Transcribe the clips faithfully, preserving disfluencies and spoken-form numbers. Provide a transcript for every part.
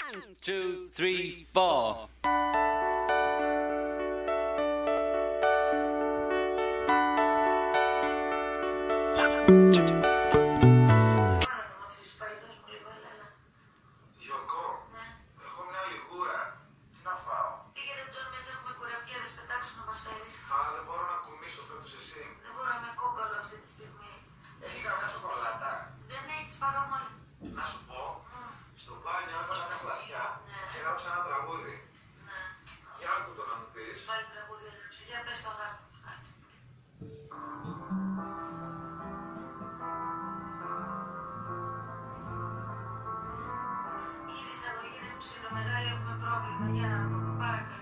One, two, three, four. Yoko, Ναι. έχω μια λιγούρα. Τι να φάω? Πήγαινε Τζον μέσα, έχουμε κουραπιέδες, πετάξου να μας φέρεις. Α, δεν μπορώ να κουμίσω, φέτος εσύ. Δεν μπορώ, είμαι κόκαλο αυτή τη στιγμή. Έχει καμιά σοκολάτα? Δεν έχεις, φάγαμε όλοι. Να σου πω, Mm. στο μπάνιο έφαγα μια φλασιά Ναι. και έγραψα ένα τραγούδι. Ναι. Για άκου το να μου πεις. Πάλι τραγούδι έγραψε. Για πες το αγάπη. Άντε. Η εισαγωγή είναι ψιλομεγάλη, έχουμε πρόβλημα. Για να δούμε, παρακαλώ.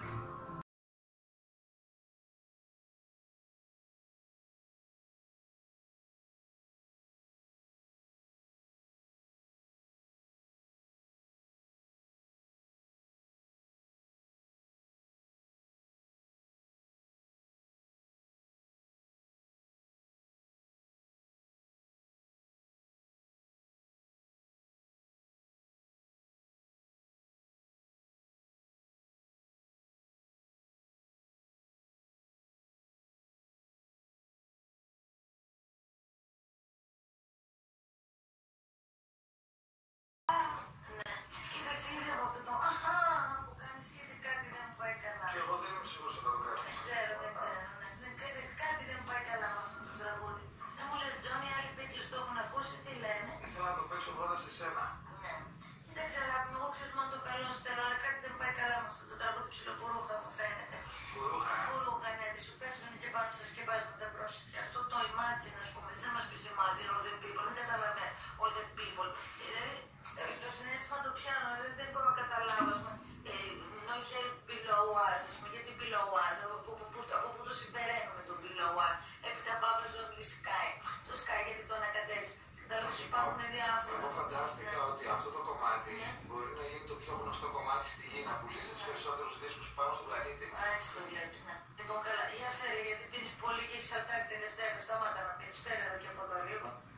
Κοίταξε, είδε από αυτό το αχα που κάνεις, είδε κάτι δεν μου πάει καλά. Και εγώ δεν είμαι σίγουρος ότι θα το Δεν κράτησα. ξέρω, δεν ξέρω. Ναι. Δεν, κάτι, κάτι δεν μου πάει καλά με αυτό το τραγούδι. Δεν μου λες, Τζόνι, άλλοι πίτλους το έχουν ακούσει, τι λένε. Ήθελα να το παίξω πρώτα σε σένα. Ναι. Κοίταξε, αγάπη μου, εγώ ξέρεις μόνο το καλό σου θέλω, αλλά κάτι δεν μου πάει καλά με αυτό το τραγούδι ψιλοπουρούχα μου φαίνεται. Μπουρούχα, ε. Πουρούχα, ναι, τη σου πέφτουν και πάνω στα σκεπάσματα, πρόσεξε. Αυτό το imagine, ας πούμε, δεν μας πεις imagine all the people, δεν καταλαβαίνω all the people. Δηλαδή, ε, το συναίσθημα το πιάνω, δεν, δεν μπορώ να καταλάβω, ας πούμε, ε, no help below us, ας πούμε, γιατί below us, από πού από, από, από, το συμπεραίνουμε το below us, έπειτα πάμε στο sky, το sky γιατί το ανακατεύεις. Κατάλαβες, υπάρχουν διάφορα. Εγώ φαντάστηκα Ναι. ότι αυτό το κομμάτι Ναι. μπορεί να γίνει το πιο γνωστό κομμάτι στη γη, να πουλήσει τους περισσότερους δίσκους πάνω στον πλανήτη. Α, έτσι το βλέπεις, ναι. Λοιπόν, καλά, για φέρε, γιατί πίνεις πολύ και έχεις σαλτάρει τελευταία, σταμάτα να πίνεις, φέρε εδώ και από εδώ λίγο.